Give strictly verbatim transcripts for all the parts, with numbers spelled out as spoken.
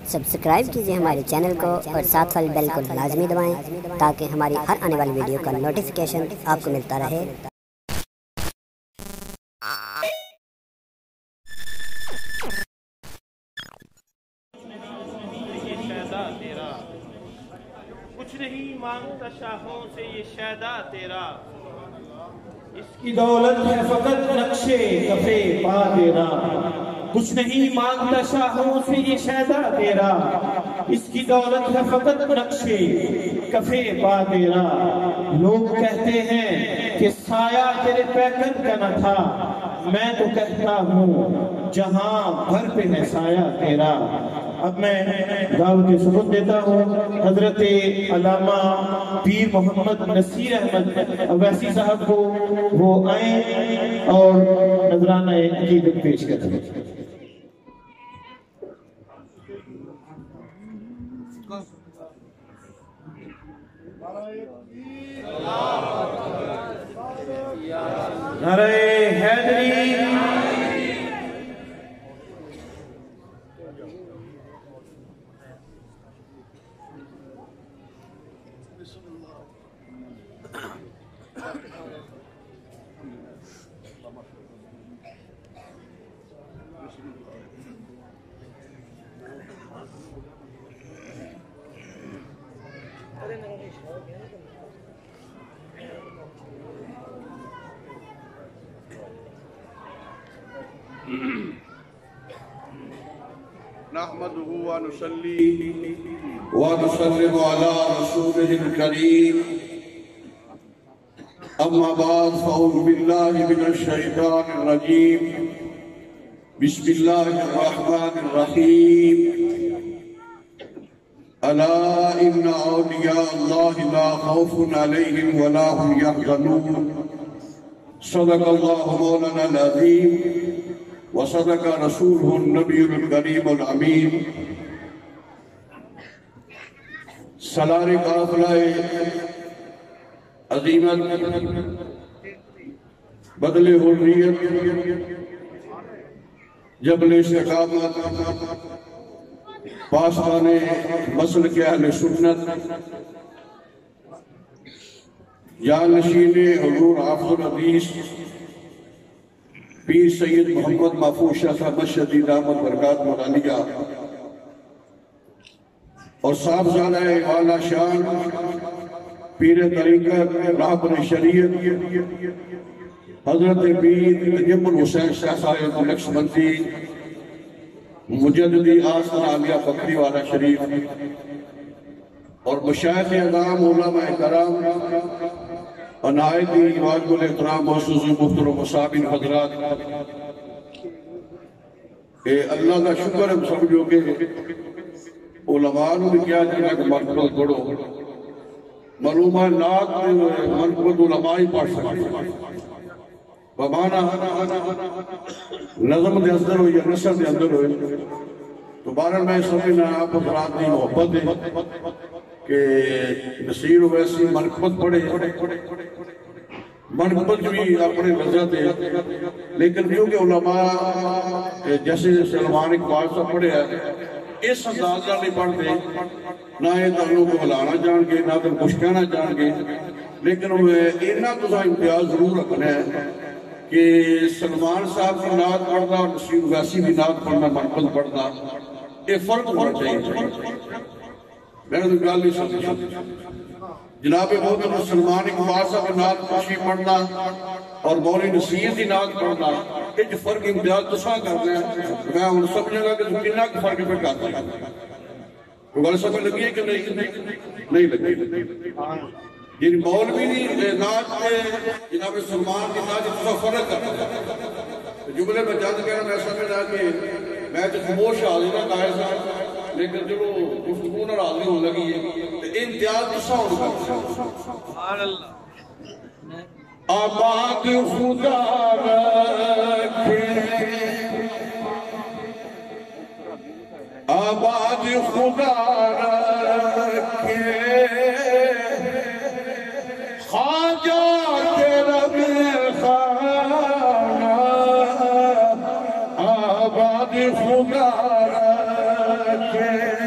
Subscribe کیجئے ہمارے channel کو اور ساتھ والی بیل کو لازمی دبائیں تاکہ ہماری ہر آنے والی ویڈیو کا نوٹیفیکیشن آپ کو ملتا رہے۔ کچھ نہیں مانگتا شاہوں سے یہ شیدا تیرا، اس کی دولت ہے فقط نقشے کفے پا دینا۔ کچھ نہیں مانگتا شاہوں سے یہ شیدا تیرا، اس کی دولت ہے فقط نقشے کفے پا دینا۔ لوگ کہتے ہیں کہ سایہ تیرے پیکر کا نہ تھا، میں تو کہتا ہوں جہاں بھر پہ ہے سایہ تیرا۔ اب میں دعوت سبق دیتا ہوں حضرت علامہ پیر محمد نصیر احمد اویسی صاحب کو، وہ آئیں اور نذرانہ عقیدت پیش کریں۔ نعرہ حیدری، نحمده ونصلي ونسلم على رسوله الكريم، أما بعد فأعوذ بالله من الشيطان الرجيم، بسم الله الرحمن الرحيم، ألا إن أولياء الله لا خوف عليهم ولا هم يحزنون، صدق الله مولانا العظيم وصدق رسوله النبی الکریم الامین۔ سالار قافلہ عظیمت بدل حریت جبل استقامت پاسبان مسلک اہل سنت جانشین حضور حافظ الحدیث پیر سید محمد محفوظ شاہ صاحب شدید احمد برکات مولالیہ اور صاحبزادہ اعلیٰ شان پیر طریقت راہبر شریعت حضرت پیر نجم الحسین شاہ صاحب نقشبندی مجددی آستان عالیہ فقری والا شریف اور مشایخ اعظام علماء کرام عنایتی واجب الاحترام محسوس محترم مصابین حضرات، اے اللہ کا شکر ہے سمجھو کہ علماء نے کیا جانا کہ مرکز پڑھو، معلومہ نات مرکز علماء ہی پڑھ سکتے بمانا نظم دے اندر ہوئی یا نصر دے اندر ہوئی۔ تو بارہ میں سمجھنا آپ افراد دی محبت ہے کہ نصیر ویسی منقبت پڑھے، منقبت بھی اپنے لذت ہے، لیکن کیونکہ علماء جیسے سلمان اقبال صاحب پڑھے ہیں اس انداز کا نہیں پڑھتے، نہ یہ تعلق کو ہلانا جان گے نہ تو کچھ کہنا جان گے، لیکن اتنا تو امتیاز ضرور رکھنا ہے کہ سلمان صاحب کی نعت پڑھنا اور نصیر ویسی بھی نعت پڑھنا منقبت پڑھنا یہ فرق ہونا چاہیے۔ میں نے تو گال نہیں سمجھا جناب محترم سلمان اقبال صاحب نعت خوشی پڑھنا اور مولی نصیر دی نعت پڑھنا یہ جو فرق امتیاز تو ساں کرتے ہیں، میں ان سمجھے گا کہ کنہ کی فرق پہ کرتے ہیں۔ تو گل سمجھ لگی ہے کہ نہیں لگی؟ جن مولوی دی نعت جناب سلمان کی نعت تو فرق کرتے ہیں۔ جملے میں جاند کہنا میں سمجھا کہ میں تو خموش حاضرہ قائل صاحب لیکن جو گفتگو نہ راضی ہو لگی ہے تو امتیاز کسا ہو گا۔ آباد خدا رکھے، آباد خدا رکھے خواجہ تیرا خانہ، آباد خدا رکھے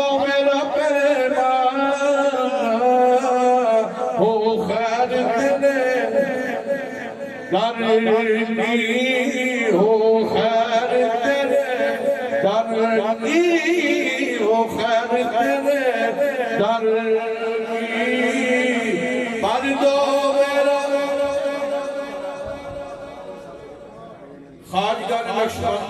دو میرا پیمان ہو خیر تیرے در کی ہو خیر تیرے در کی ہو خیر تیرے در کی پر دو میرا خواجہ نے نقشبند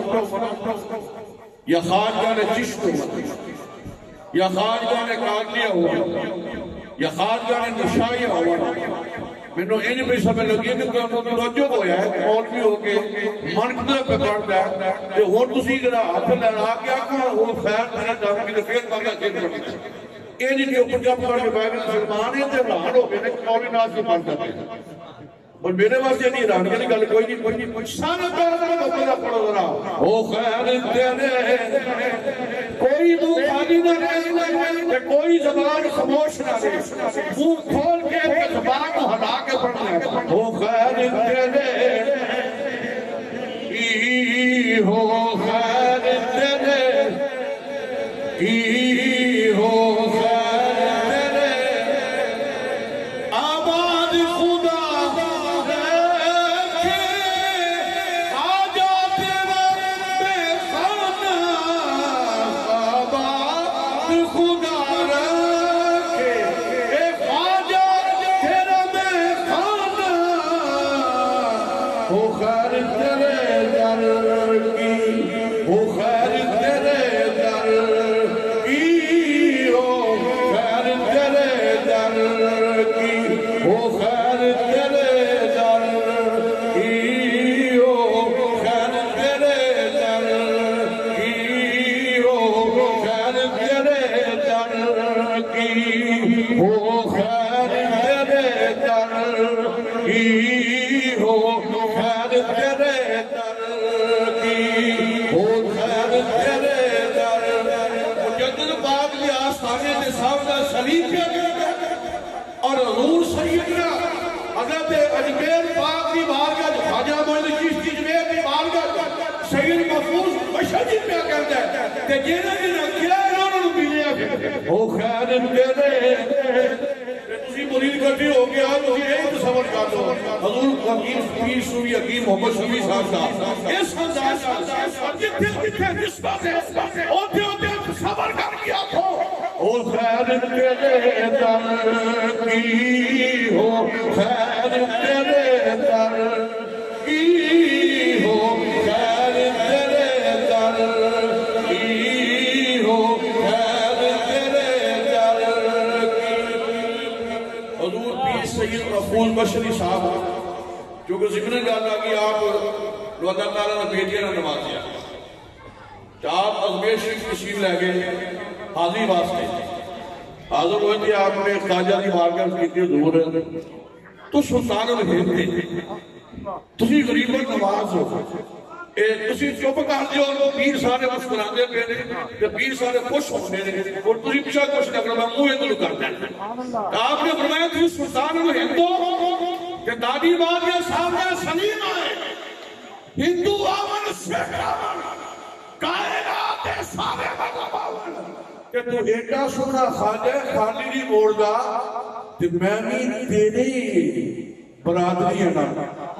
یا خواجہ نے چشت یا خواجہ نے کاغلیہ ہوا یا خواجہ نے نشائیہ ہوا میں نے انہیں بھی سمجھ لگی کہ توجہ ہویا ہے مولوی ہو کے منقدر پہ پڑھتا ہے کہ وہ تسی اگر ہاتھ لڑا کیا کہا وہ خیر نہیں دام کی دفعیت باقیہ چیز پڑھتا ہے انہیں جو اوپر جب پڑھ کے بائیبل مسلمان ہیں تو رہن ہو گئے کہ مولوی ناس کی پڑھتا ہے اور میرے واسطے نہیں رہن کے گل کوئی نہیں کوئی نہیں سانا پیارا میں بکرہ پڑھو ذرا او خیر تیرے کوئی دو خالی نہ رہے کوئی زبان خاموش نہ رہے منہ کھول کے زبان کو ہلا کے پڑھنا ہے او خیر تیرے ای ہو خیر تیرے ای ہو خیر تیرے آباد خدا اور حضور سیدنا حضرت اجمیر پاک کی بارگاہ جو خواجہ معین چشتی اجمیر کی بارگاہ سید محفوظ بشر جی پہ کرتا ہے کہ جنہاں جنہاں کیا انہوں نے ملیا او خیر تیرے تسی مرید کرتے ہو گیا تو یہ تصور کر دو حضور حکیم پیر سوری حکیم محمد شفیع صاحب صاحب اس انداز اور جتنے جتنے نسبت ہے ہوتے ہوتے صبر کر گیا تو او خیر تیرے در کی ہو خیر تیرے در کی ہو خیر تیرے در کی ہو خیر تیرے در کی حضور پیر سید محفوظ بشری صاحب چونکہ ذکر گالا کہ آپ اللہ تعالیٰ نے بیٹیاں نے نماز دیا آپ اجمیر شریف تشریف لے گئے حاضری واسطے حاضر ہوئے تھے آپ نے خواجہ دی بارگاہ کی تھی حضور تو سلطان الہند تھے تسی غریبہ نواز ہو تسی چوپ کر دیو پیر سارے مسکراندے پہ نے کہ پیر سارے خوش ہونے نے اور تسی پچھا خوش نہ کرو میں منہ ادھر کرتا ہے آپ نے فرمایا تھی سلطان الہند کہ دادی بادیاں سامنے سلیم آئے ہندو آمن سکھ آمن کائنات سارے بغاوان کہ تو ایڈا سونا خواجہ خالی نہیں موڑ دا کہ میں بھی تیری برادری ہے نا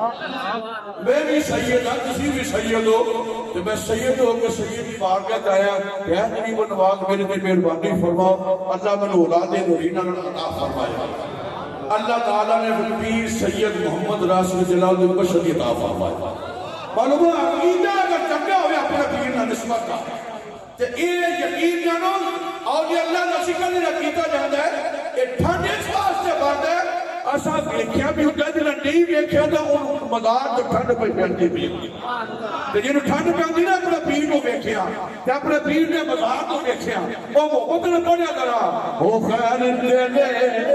میں بھی سید ہوں کسی بھی سید ہو کہ میں سید ہو کہ سید کی بارگاہ آیا کہ غریب و نواز میرے دل مہربانی فرماؤ اللہ میں نے اولاد نورینہ عطا فرمایا اللہ تعالیٰ نے پیر سید محمد راسل جلال البشر عطا فرمایا معلوم ہے عقیدہ اگر چنگا ہوئے اپنے پیر نہ نسبت کا تو یہ یقین جانو اور یہ اللہ کا شکر نہیں کیتا جاتا ہے کہ ٹھنڈ اس واسطے بات ہے ایسا دیکھیا بھی ہوتا ہے جنہاں نہیں دیکھیا تھا ان مدار تو ٹھنڈ پہ پہنتے بھی تو جنہوں ٹھنڈ پہنتی نا اپنے پیر کو دیکھیا کہ اپنے پیر نے مدار کو دیکھیا وہ محبت نے پڑھیا کرا او خیر تیرے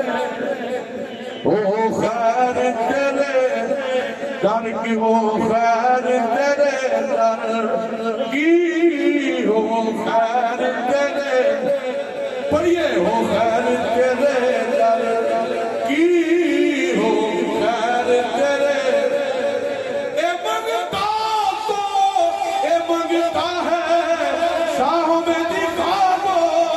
او خیر تیرے در کی ہو خیر تیرے در کی ہو خیر تیرے پڑھئے ہو خیر تیرے در کی ہو خیر تیرے اے منگتا تو اے منگتا ہے شاہ میں دکھا دو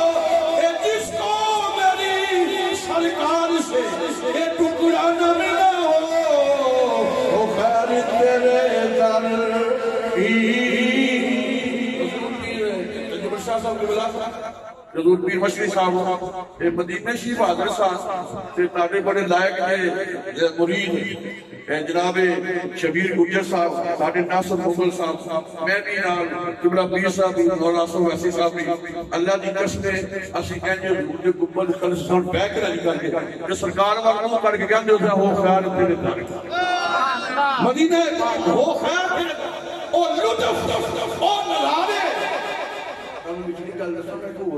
قبلہ حضور پیر مشری صاحب اے مدینہ شریف حاضر صاحب تے تاڑے بڑے لائق نے مرید جناب شبیر گجر صاحب تاڑے ناصر مغل صاحب میں بھی نال قبلہ پیر صاحب اور ناصر ویسی صاحب بھی اللہ دی قسم اسی کہنے حضور دے گنبد خلستان بیک رج کر کے کہ سرکار والا کر کے کہندے ہوتے ہو خیر تیرے دار مدینہ ہو خیر تیرے اور لطف اور نظارے کانو بچنی گل دسا میں کو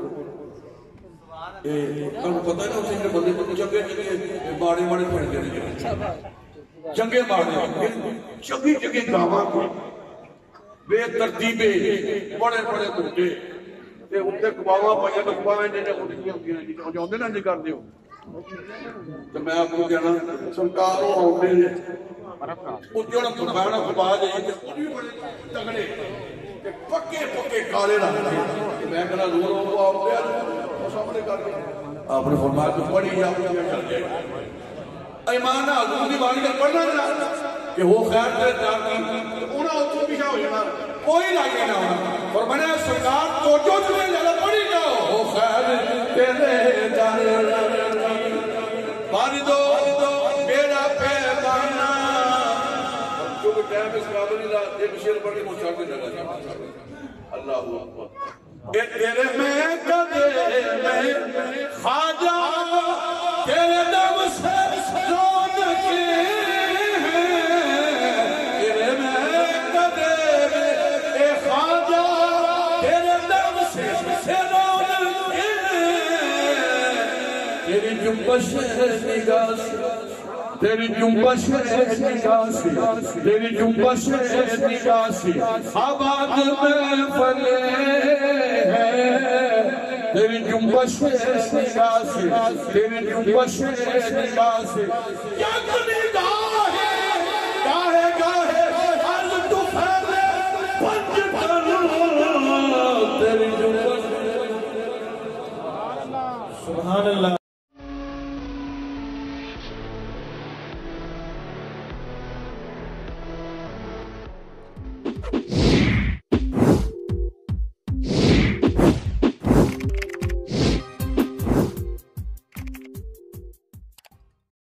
کانو پتہ ہے اسے بندے کو چنگے چنگے باڑے باڑے پھڑ گئے چنگے باڑے چنگی چنگی گاواں بے ترتیبے بڑے بڑے موٹے تے اوتے کباواں پائیاں کباواں جنے اٹھیاں ہوندیاں جی جاندے نہ نہیں کردے ہو تے میں آپ کو کہنا سرکار او آوندے نے اوتے انہاں فرمایا کبا جائے تے او بھی بڑے تگڑے تے پکے پکے کالے رنگ دے میں کہنا زور او آوندے او سامنے کر کے آپ نے فرمایا تو پڑھی جا چل جائے ایمان حضور دی بانی کا پڑھنا نہ کہ وہ خیر تیرے دار کی انہاں اوتھوں پیچھے ہو جانا کوئی لاگے نہ ہونا فرمایا سرکار تو جو تمہیں لگا پڑھی جاؤ وہ خیر تیرے دار پانی دو میرا پیغانا کیونکہ ٹائم اس قابل نہیں رہا ایک شیر پڑھ کے مجھے چھاڑنے لگا اللہ اکبر اے تیرے میں کدے میں خواجہ تیرے دم سے رون کے تیرے میں کدے میں اے خواجہ تیرے دم سے رون کے تیری جنبش نگاہ سے تیری جنبش نگاہ سے تیری جنبش نگاہ سے آباد میں پھلے ہیں تیری جنبش نگاہ سے تیری جنبش نگاہ سے یک نگاہ ہے گاہے گاہے عرض تو پھیلے پنج تن تیری جنبش سبحان اللہ